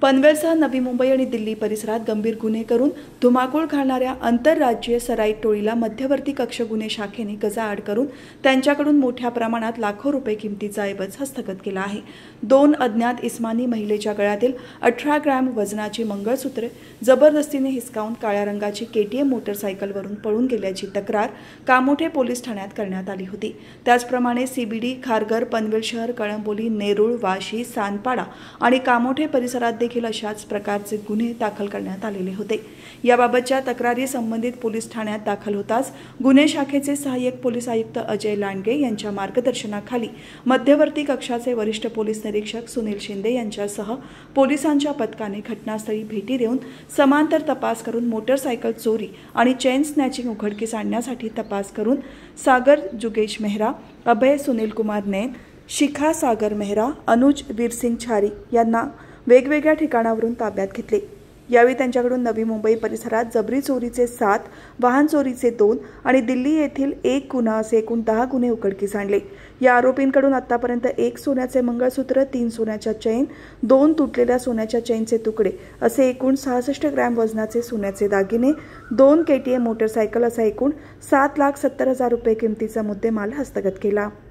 पनवेलसह नवी मुंबई आणि दिल्ली परिसरात गंभीर गुन्हे करून धुमाकूळ घालणाऱ्या आंतरराज्यीय सराईत टोळीला मध्यवर्ती कक्ष गुन्हे शाखेने गजाआड करून त्यांच्याकडून मोठ्या प्रमाणात लाखो रुपये किमतीचा ऐवज हस्तगत केला आहे। 2 अज्ञात इस्मानी महिलेच्या गळ्यातील 18 ग्रॅम वजनाची मंगळसूत्रे जबरदस्तीने हिसकावून काळ्या रंगाची केटीएम मोटरसायकलवरून पळून गेल्याची तक्रार कामोठे पोलीस ठाण्यात करण्यात आली होती। त्याचप्रमाणे सीबीडी, खारघर, पनवेल शहर, कळंबोली, नेरूळ, वाशी, सानपाडा आणि कामोठे परिसरात देखील अशाच प्रकारचे गुन्हे दाखल करण्यात आलेले होते। याबाबतच्या तक्रारी संबंधित पोलीस ठाण्यात दाखल होताच गुन्हे शाखेचे सहाय्यक पोलीस आयुक्त अजय लांडगे यांच्या मार्गदर्शनाखाली मध्यवर्ती कक्षाचे वरिष्ठ पोलीस निरीक्षक सुनील शिंदे यांच्यासह पोलिसांच्या पथकाने घटनास्थळी भेटी देऊन समांतर तपास करून मोटरसायकल चोरी आणि चेन स्नॅचिंग उघडकीस आणण्यासाठी तपास करून सागर जुगेश मेहरा, अभय सुनील कुमार नैन, शिखा सागर मेहरा, अनुज वीरसिंग छारी यांना वेगवेगळ्या ठिकाणावरून ताब्यात घेतले। यावेळी त्यांच्याकडून नवी मुंबई परिसरात जबरी चोरीचे 7, वाहन चोरीचे 2 आणि दिल्ली येथील 1 गुन्हा असे एकूण 10 गुन्हे उघडकीस आणले। या आरोपींकडून आतापर्यंत 1 सोन्याचे मंगळसूत्र, 3 सोन्याच्या चैन, 2 तुटलेल्या सोन्याच्या चैनचे तुकडे असे एकूण 66 ग्रॅम वजनाचे सोन्याचे दागिने, 2 केटीएम मोटरसायकल असा एकूण 7,70,000 रुपये किमतीचा मुद्देमाल हस्तगत केला।